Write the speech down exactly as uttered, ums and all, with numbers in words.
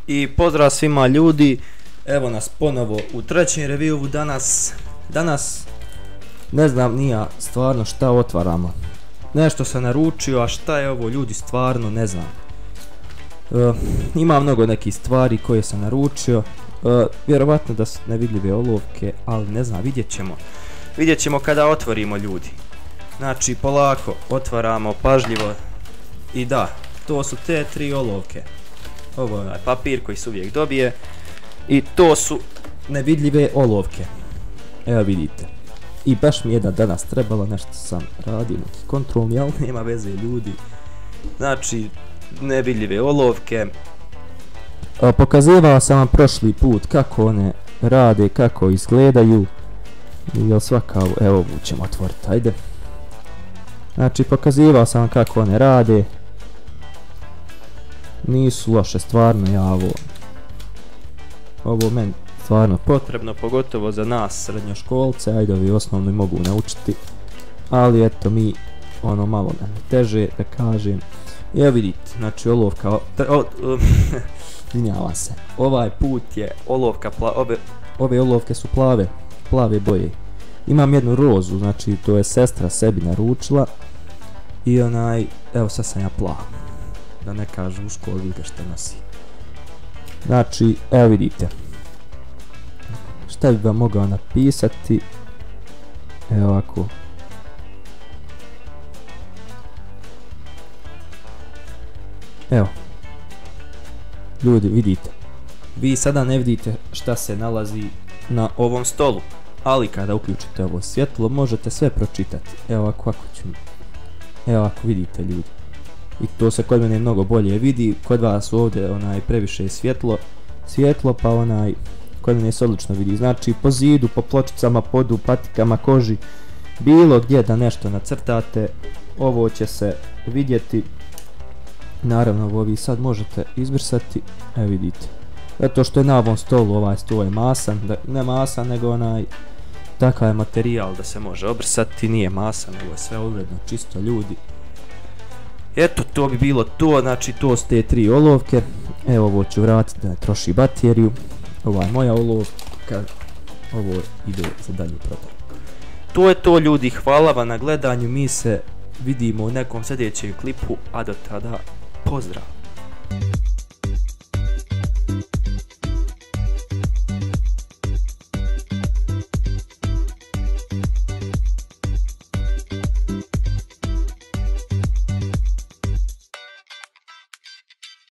I pozdrav svima ljudi, evo nas ponovo u trećem reviewu danas. Danas ne znam ni ja stvarno šta otvaramo. Nešto sam naručio, a šta je ovo ljudi stvarno ne znam. E, ima mnogo nekih stvari koje sam naručio. E, vjerovatno da su nevidljive olovke, ali ne znam, vidjet ćemo. Vidjet ćemo kada otvorimo ljudi. Znači polako otvaramo pažljivo. I da, to su te tri olovke. Ovo je onaj papir koji se uvijek dobije. I to su nevidljive olovke. Evo vidite. I baš mi je da danas trebalo, nešto sam radio neki kontrolni, ali nema veze ljudi. Znači, nevidljive olovke. A, pokazivao sam vam prošli put kako one rade, kako izgledaju. Jel svaka, evo ovu ćemo otvoriti, ajde. Znači, pokazivao sam vam kako one rade. Nisu loše, stvarno ja ovo. Ovo meni stvarno potrebno, pogotovo za nas srednjoškolce, ajde ovi osnovni mogu naučiti. Ali eto mi, ono malo nam je teže da kažem. Evo vidite, znači olovka, izvinjavam se, ovaj put je olovka, ove, ove olovke su plave, plave boje. Imam jednu rozu, znači to je sestra sebi naručila. I onaj, evo sad sam ja plav. Da ne kažem u školi vidite što nosi. Znači, evo vidite. Šta bi vam mogao napisati? Evo ovako. Evo. Ljudi, vidite. Vi sada ne vidite šta se nalazi na ovom stolu. Ali kada uključite ovo svjetlo, možete sve pročitati. Evo ovako, ako ću... Evo ovako, vidite ljudi. I to se kod mene mnogo bolje vidi, kod vas ovdje onaj previše svjetlo, svjetlo pa onaj kod mene se odlično vidi. Znači po zidu, po pločicama, podu, patikama, koži, bilo gdje da nešto nacrtate, ovo će se vidjeti. Naravno ovo vi sad možete izbrisati, evo vidite. Zato što je na ovom stolu ovaj stol je masan, da, ne masan nego onaj takav je materijal da se može obrisati, nije masan, ovo je sve uredno, čisto ljudi. Eto, to bi bilo to, znači to su te tri olovke. Evo ovo ću vratiti da ne troši bateriju. Ova je moja olovka, ovo ide za dalju prodaju. To je to ljudi, hvala vam na gledanju, mi se vidimo u nekom sljedećem klipu, a do tada pozdrav!